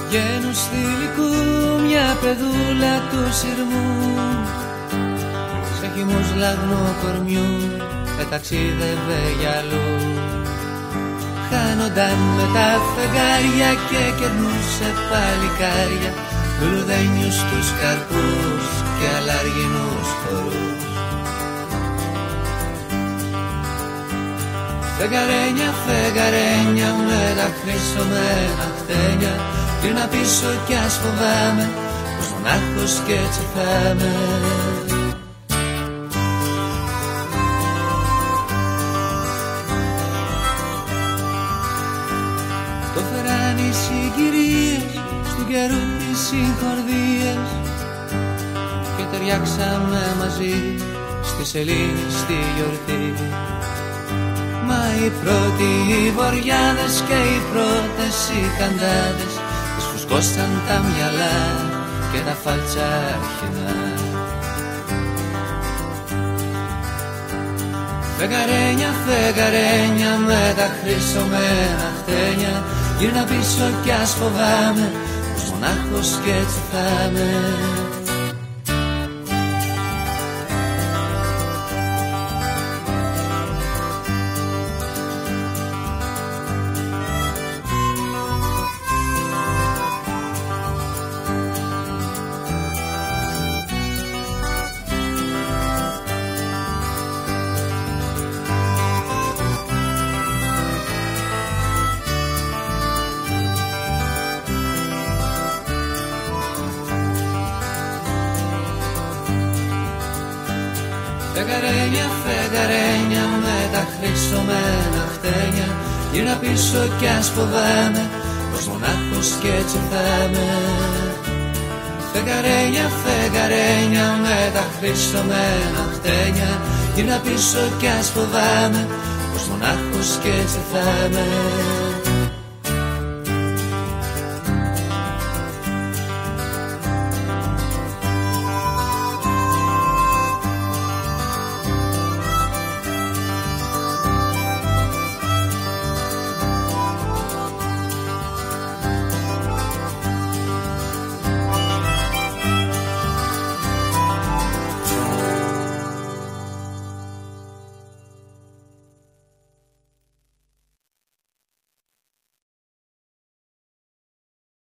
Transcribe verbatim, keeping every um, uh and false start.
Γένου στυλικού μια παιδούλα του σειρμού, σε χυμούς λαγνού κορμιού εταξίδευε για αλλού. Χάνονταν με τα φεγγάρια και κερνούσε παλικάρια, λουλουδένιους τους καρπούς και αλαργινούς χορούς. Φεγγαρένια, φεγγαρένια με τα χρυσωμένα χτένια, γύρνα πίσω κι ας φοβάμαι πως μονάχος κι έτσι θα είμαι. Το φεράν οι συγκυρίες στου καιρού τις συγχορδίες και ταιριάξαμε μαζί στη σελήνη στη γιορτή. Μα οι πρώτοι οι βοριάδες και οι πρώτες οι καντάδες τις φουσκώσαν τα μυαλά και τα φάλτσα αρχινά. Φεγγαρένια, φεγγαρένια με τα χρυσωμένα χτένια, γύρνα πίσω κι ας φοβάμαι πως μονάχος κι έτσι θα είμαι. Φεγγαρένια, φεγγαρένια με τα χρυσωμένα χτένια, γύρνα πίσω κι ας φοβάμαι πως μονάχος κι έτσι θα είμαι. Φεγγαρένια, φεγγαρένια με τα χρυσωμένα χτένια, γύρνα πίσω κι ας φοβάμαι πως μονάχος κι έτσι θα είμαι.